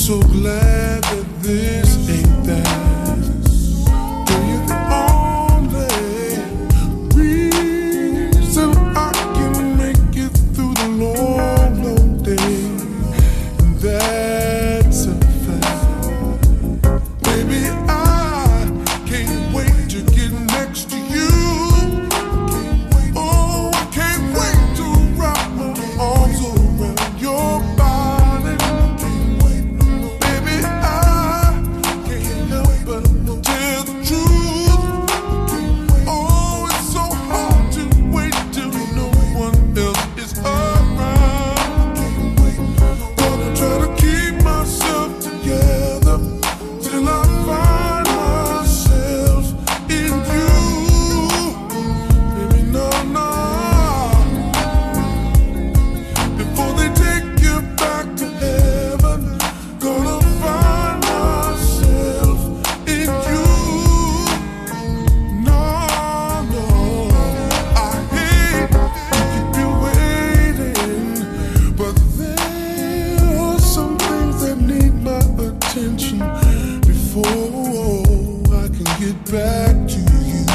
so glad that this ain't that. Girl, you're the only reason I can make it through the long, long day. And that's a fact. Baby, I can't wait to get next to you. Oh, I can't wait to wrap my arms around your body. Baby, I can't help but tell the truth. Oh, it's so hard to wait till no one else is around. Gonna try to keep myself together till I find myself in you. Baby, no, no. Before they take you back to heaven, gonna find myself in you. No, no, I hate to keep you waiting, but there are some things that need my attention before I can get back to you.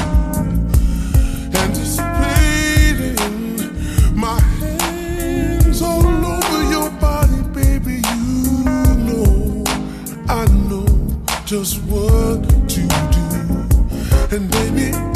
Anticipating, my hands all over your body, baby. You know, I know just what to do, and baby,